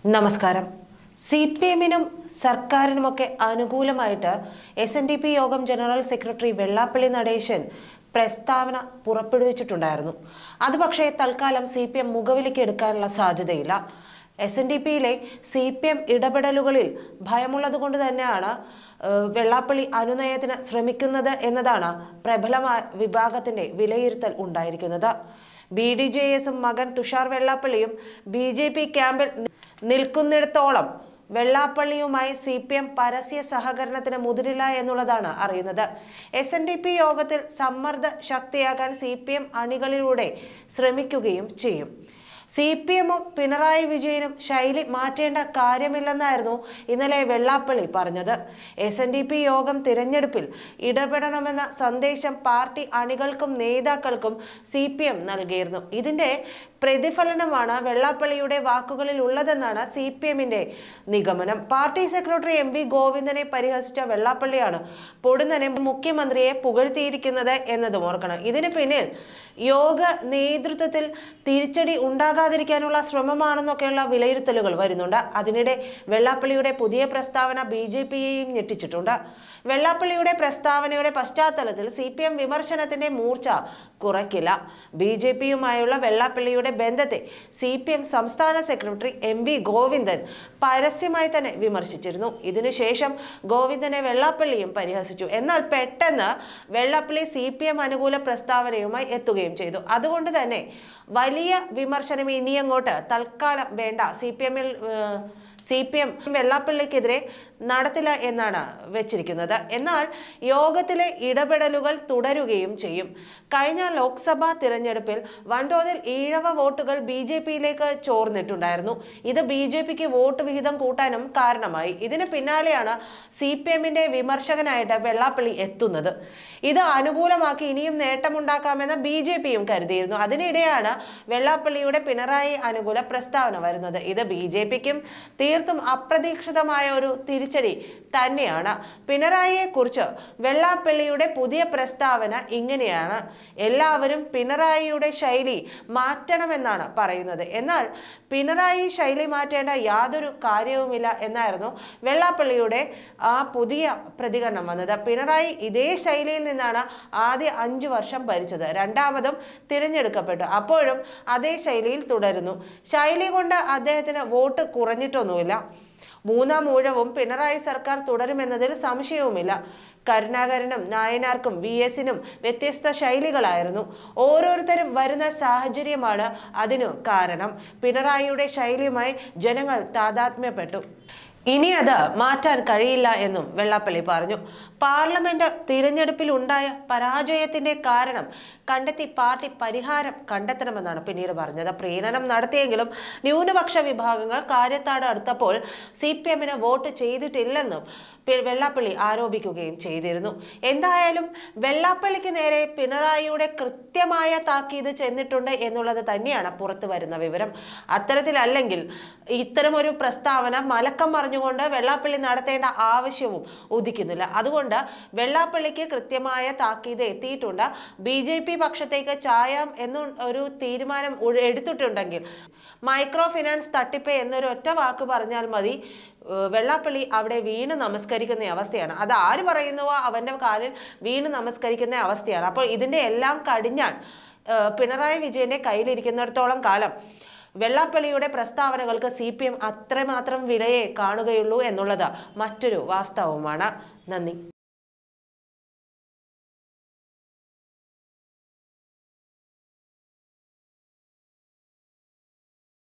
നമസ്കാരം. സിപിഎമ്മിനും സർക്കാരിനുമൊക്കെ അനുകൂലമായിട്ട് SNDP യോഗം ജനറൽ സെക്രട്ടറി വെള്ളാപ്പള്ളി നടേശൻ പ്രസ്താവന പുറപ്പെടുവിച്ചിട്ടുണ്ടായിരുന്നു. അത് പക്ഷേ തൽക്കാലം സിപിഎം മുഖവിലേക്ക് എടുക്കാനുള്ള സാധ്യതയില്ല. SNDPയിലെ സിപിഎം ഇടപെടലുകളിൽ ഭയമുള്ളത് തന്നെയാണ് വെള്ളാപ്പള്ളി അനുനയത്തിന് ശ്രമിക്കുന്നത് എന്നതാണ് പ്രബലമായ വിഭാഗത്തിന്റെ വിലയിരുത്തൽ ഉണ്ടായിരിക്കുന്നത്. BDJSും മകൻ തുഷാർ വെള്ളാപ്പള്ളിയും BJP ക്യാമ്പിൽ നിൽക്കുന്നിടത്തോളം വെള്ളാപ്പള്ളിയുമായി സിപിഎം പരസ്യ സഹകരണത്തിന് മുതിരില്ല എന്നുള്ളതാണ് അറിയുന്നത്. SNDP യോഗത്തിൽ സമ്മർദ്ദ ശക്തിയാകാൻ സിപിഎം അണികളിലൂടെ ശ്രമിക്കുകയും ചെയ്യും. സിപിഎമ്മും പിണറായി വിജയനും ശൈലി മാറ്റേണ്ട കാര്യമില്ലെന്നായിരുന്നു ഇന്നലെ വെള്ളാപ്പള്ളി പറഞ്ഞത്. SNDP യോഗം തിരഞ്ഞെടുപ്പിൽ ഇടപെടണമെന്ന സന്ദേശം പാർട്ടി അണികൾക്കും നേതാക്കൾക്കും സിപിഎം നൽകിയിരുന്നു. ഇതിന്റെ പ്രതിഫലനമാണ് വെള്ളാപ്പള്ളിയുടെ വാക്കുകളിൽ ഉള്ളതെന്നാണ് സിപിഎമ്മിന്റെ നിഗമനം. പാർട്ടി സെക്രട്ടറി MV ഗോവിന്ദനെ പരിഹസിച്ച വെള്ളാപ്പള്ളിയാണ് പൊടുന്നനെ മുഖ്യമന്ത്രിയെ പുകഴ്ത്തിയിരിക്കുന്നത് എന്നതും ഓർക്കണം. ഇതിന് പിന്നിൽ യോഗ നേതൃത്വത്തിൽ തിരിച്ചടി ഉണ്ടാകാതിരിക്കാനുള്ള ശ്രമമാണെന്നൊക്കെയുള്ള വിലയിരുത്തലുകൾ വരുന്നുണ്ട്. അതിനിടെ വെള്ളാപ്പള്ളിയുടെ പുതിയ പ്രസ്താവന BJPയെയും ഞെട്ടിച്ചിട്ടുണ്ട്. വെള്ളാപ്പള്ളിയുടെ പ്രസ്താവനയുടെ പശ്ചാത്തലത്തിൽ സിപിഎം വിമർശനത്തിന്റെ മൂർച്ച കുറയ്ക്കില്ല. BJPയുമായുള്ള വെള്ളാപ്പള്ളിയുടെ ബന്ധത്തെ സിപിഎം സംസ്ഥാന സെക്രട്ടറി MV ഗോവിന്ദൻ പരസ്യമായി തന്നെ വിമർശിച്ചിരുന്നു. ഇതിനുശേഷം ഗോവിന്ദനെ വെള്ളാപ്പള്ളിയും പരിഹസിച്ചു. എന്നാൽ പെട്ടെന്ന് വെള്ളാപ്പള്ളി സിപിഎം അനുകൂല പ്രസ്താവനയുമായി എത്തുകയും ചെയ്തു. അതുകൊണ്ട് തന്നെ വലിയ വിമർശനം ഇനിയങ്ങോട്ട് തൽക്കാലം വേണ്ട. സിപിഎം വെള്ളാപ്പള്ളിക്കെതിരെ നടത്തില്ല എന്നാണ് വെച്ചിരിക്കുന്നത്. എന്നാൽ യോഗത്തിലെ ഇടപെടലുകൾ തുടരുകയും ചെയ്യും. കഴിഞ്ഞ ലോക്സഭാ തിരഞ്ഞെടുപ്പിൽ വൻതോതിൽ ഈഴവ വോട്ടുകൾ BJPയിലേക്ക് ചോർന്നിട്ടുണ്ടായിരുന്നു. ഇത് BJPക്ക് വോട്ട് വിഹിതം കൂട്ടാനും കാരണമായി. ഇതിന് പിന്നാലെയാണ് സിപിഎമ്മിന്റെ വിമർശകനായിട്ട് വെള്ളാപ്പള്ളി എത്തുന്നത്. ഇത് അനുകൂലമാക്കി ഇനിയും നേട്ടമുണ്ടാക്കാമെന്ന് BJPയും കരുതിയിരുന്നു. അതിനിടെയാണ് വെള്ളാപ്പള്ളിയുടെ പിണറായി അനുകൂല പ്രസ്താവന വരുന്നത്. ഇത് BJPക്കും തീർത്തും അപ്രതീക്ഷിതമായ ഒരു തിരിച്ചടി തന്നെയാണ്. പിണറായിയെ കുറിച്ച് വെള്ളാപ്പള്ളിയുടെ പുതിയ പ്രസ്താവന ഇങ്ങനെയാണ്: എല്ലാവരും പിണറായിയുടെ ശൈലി മാറ്റണമെന്നാണ് പറയുന്നത്. എന്നാൽ പിണറായി ശൈലി മാറ്റേണ്ട യാതൊരു കാര്യവുമില്ല എന്നായിരുന്നു വെള്ളാപ്പള്ളിയുടെ ആ പുതിയ പ്രതികരണം വന്നത്. പിണറായി ഇതേ ശൈലിയിൽ നിന്നാണ് ആദ്യ 5 വർഷം ഭരിച്ചത്. രണ്ടാമതും തിരഞ്ഞെടുക്കപ്പെട്ടു. അപ്പോഴും അതേ ശൈലിയിൽ തുടരുന്നു. ശൈലി കൊണ്ട് അദ്ദേഹത്തിന് വോട്ട് കുറഞ്ഞിട്ടൊന്നുമില്ല. മൂന്നാം ഊഴവും പിണറായി സർക്കാർ തുടരുമെന്നതിൽ സംശയവുമില്ല. കരുണാകരനും നായനാർക്കും VSനും വ്യത്യസ്ത ശൈലികളായിരുന്നു. ഓരോരുത്തരും വരുന്ന സാഹചര്യമാണ് അതിനു കാരണം. പിണറായിയുടെ ശൈലിയുമായി ജനങ്ങൾ താദാത്മ്യപ്പെട്ടു. ഇനി അത് മാറ്റാൻ കഴിയില്ല എന്നും വെള്ളാപ്പള്ളി പറഞ്ഞു. പാർലമെന്റ് തിരഞ്ഞെടുപ്പിൽ ഉണ്ടായ പരാജയത്തിന്റെ കാരണം കണ്ടെത്തി പാർട്ടി പരിഹാരം കണ്ടെത്തണമെന്നാണ് പിന്നീട് പറഞ്ഞത്. പ്രീണനം നടത്തിയെങ്കിലും ന്യൂനപക്ഷ വിഭാഗങ്ങൾ കാര്യത്താട് അടുത്തപ്പോൾ സിപിഎമ്മിന് വോട്ട് ചെയ്തിട്ടില്ലെന്നും വെള്ളാപ്പള്ളി ആരോപിക്കുകയും ചെയ്തിരുന്നു. എന്തായാലും വെള്ളാപ്പള്ളിക്ക് നേരെ പിണറായിയുടെ കൃത്യമായ താക്കീത് ചെന്നിട്ടുണ്ട് എന്നുള്ളത് തന്നെയാണ് പുറത്തു വരുന്ന വിവരം. അത്തരത്തിലല്ലെങ്കിൽ ഇത്തരമൊരു പ്രസ്താവന മലക്കം പറഞ്ഞുകൊണ്ട് വെള്ളാപ്പള്ളി നടത്തേണ്ട ആവശ്യവും ഉദിക്കുന്നില്ല. അതുകൊണ്ട് വെള്ളാപ്പള്ളിക്ക് കൃത്യമായ താക്കീത് എത്തിയിട്ടുണ്ട്. BJP പക്ഷത്തേക്ക് ചായാം എന്നൊരു തീരുമാനം എടുത്തിട്ടുണ്ടെങ്കിൽ മൈക്രോ ഫിനാൻസ് തട്ടിപ്പ് എന്നൊരു ഒറ്റ വാക്ക് പറഞ്ഞാൽ മതി, വെള്ളാപ്പള്ളി അവിടെ വീണ് നമസ്കരിക്കുന്ന അവസ്ഥയാണ്. അത് ആര് പറയുന്നുവോ അവന്റെ കാലിൽ വീണ് നമസ്കരിക്കുന്ന അവസ്ഥയാണ്. അപ്പോൾ ഇതിന്റെ എല്ലാം കടിഞ്ഞാൻ പിണറായി വിജയന്റെ കയ്യിലിരിക്കുന്നിടത്തോളം കാലം വെള്ളാപ്പള്ളിയുടെ പ്രസ്താവനകൾക്ക് സിപിഎം അത്രമാത്രം വിലയെ കാണുകയുള്ളൂ എന്നുള്ളത് മറ്റൊരു വാസ്തവമാണ്. നന്ദി.